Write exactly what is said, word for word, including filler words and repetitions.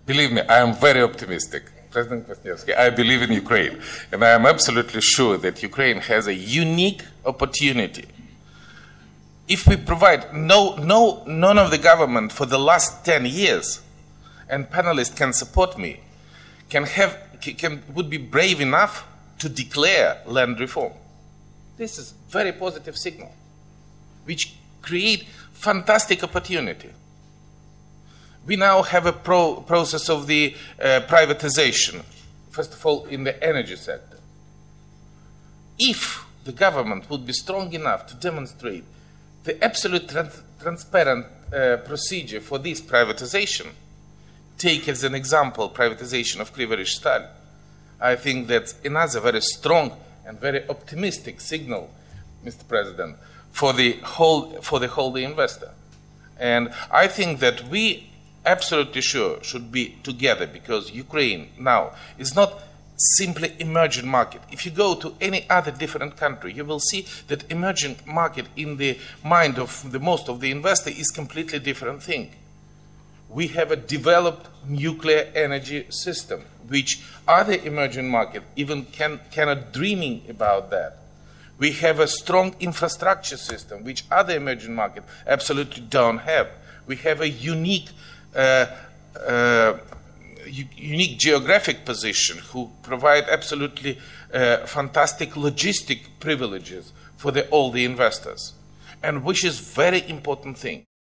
Believe me, I am very optimistic. President Kwasniewski, I believe in Ukraine, and I am absolutely sure that Ukraine has a unique opportunity. If we provide no, no, none of the government for the last ten years, and panelists can support me, can have, can, would be brave enough to declare land reform. This is a very positive signal, which create fantastic opportunity. We now have a pro process of the uh, privatization, first of all in the energy sector. If the government would be strong enough to demonstrate the absolute trans transparent uh, procedure for this privatization, take as an example privatization of Kryvyi-Rih, I think that's another very strong and very optimistic signal, Mister President, for the whole, for the whole the investor. And I think that we absolutely sure should be together, because Ukraine now is not simply emerging market. If you go to any other different country, you will see that emerging market in the mind of the most of the investor is completely different thing. We have a developed nuclear energy system, which other emerging market even can, cannot dreaming about that. We have a strong infrastructure system, which other emerging market absolutely don't have. We have a unique Uh, uh, unique geographic position, who provide absolutely uh, fantastic logistic privileges for the, all the investors, and which is very important thing.